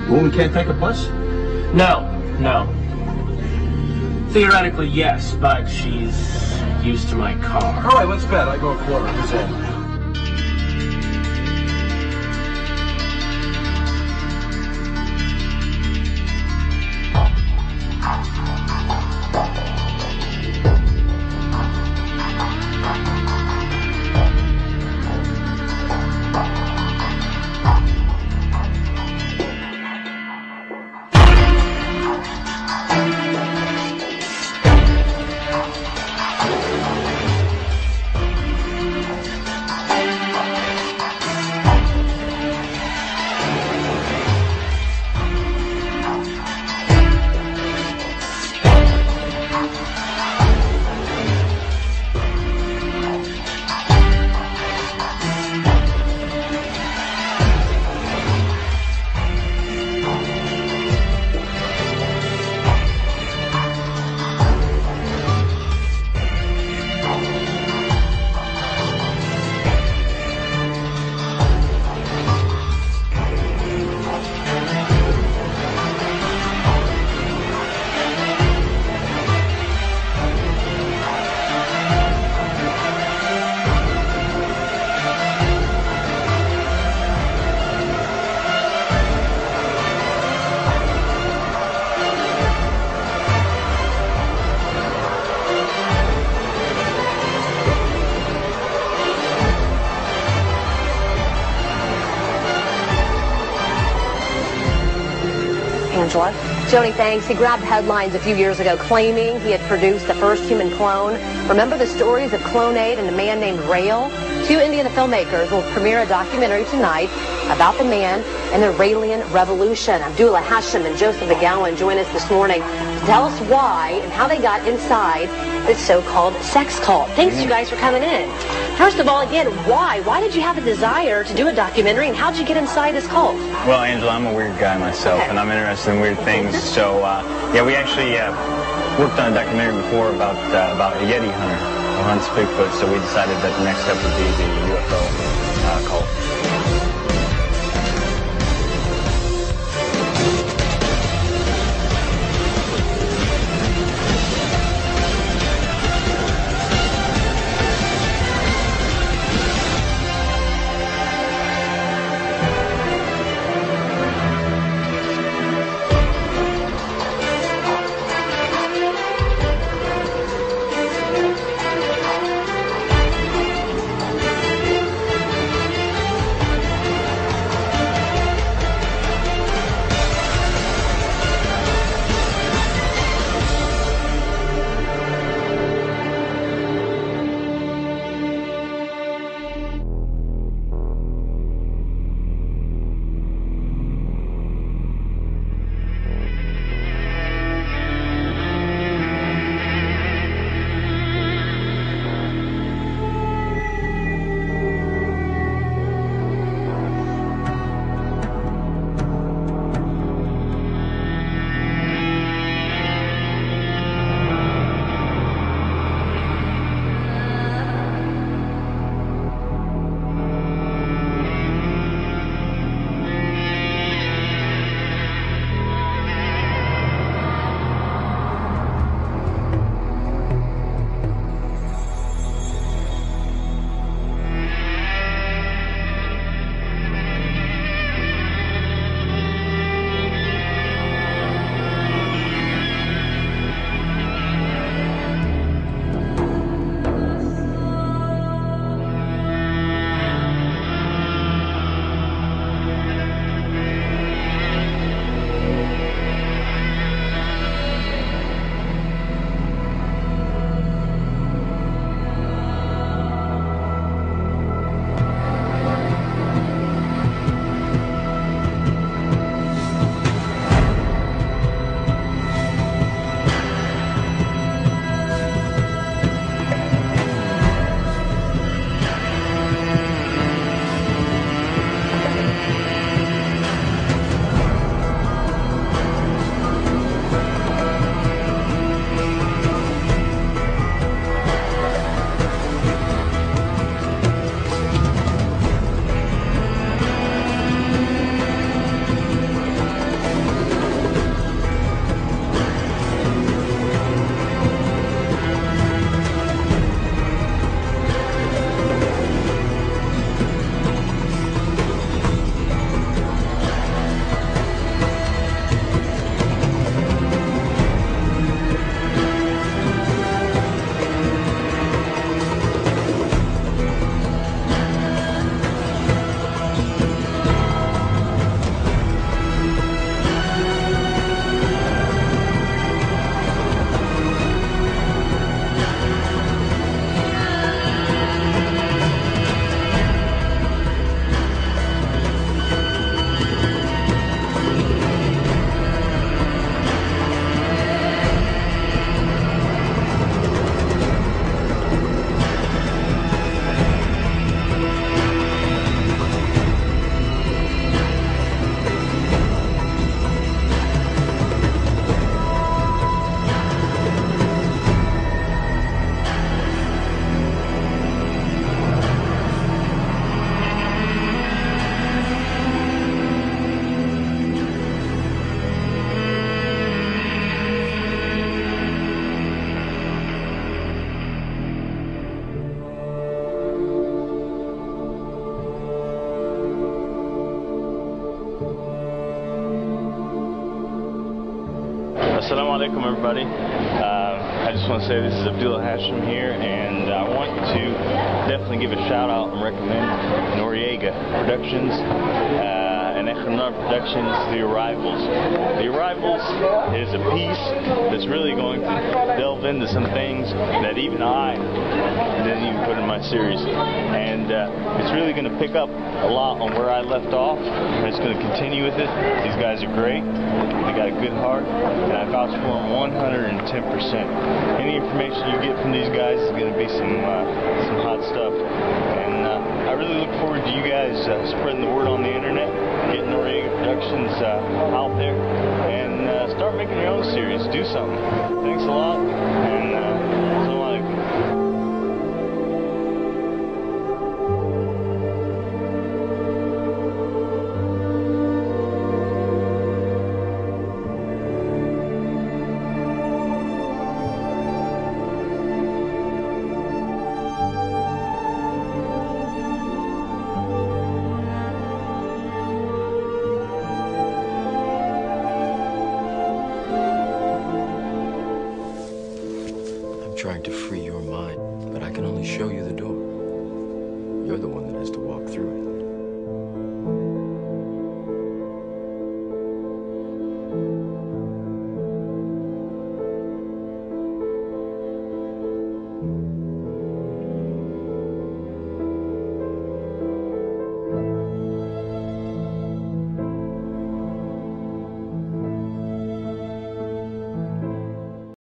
A woman can't take a bus? No, no. Theoretically, yes, but she's used to my car. All right, let's bet. I go a quarter. Who's in? Angela. Joni, thanks. He grabbed headlines a few years ago claiming he had produced the first human clone. Remember the stories of Clonade and a man named Rail? Two Indian filmmakers will premiere a documentary tonight about the man and the Raelian Revolution. Abdullah Hashem and Joseph McGowan join us this morning to tell us why and how they got inside this so-called sex cult. Thanks, you guys, for coming in. First of all, again, why? Why did you have a desire to do a documentary, and how did you get inside this cult? Well, Angela, I'm a weird guy myself, and I'm interested in weird things. So, yeah, we actually worked on a documentary before about a Yeti hunter who hunts Bigfoot, so we decided that the next step would be the UFO cult. Assalamu alaikum, everybody. I just want to say this is Abdullah Hashem here, and I want to definitely give a shout out and recommend Noriega Productions and Echemnar Productions, The Arrivals. The Arrivals is a piece that's really going to delve into some things that even I didn't even put in my series, and it's really going to pick up a lot on where I left off, and it's going to continue with it. These guys are great. They got a good heart, and I vouch for them 110%. Any information you get from these guys is going to be some hot stuff, and I really look forward to you guys spreading the word on the internet, getting Noriega Productions out there, and start making your own series. Do something. Thanks a lot, and assalamu alaikum. Trying to free your mind, but I can only show you the door. You're the one that has to walk through it.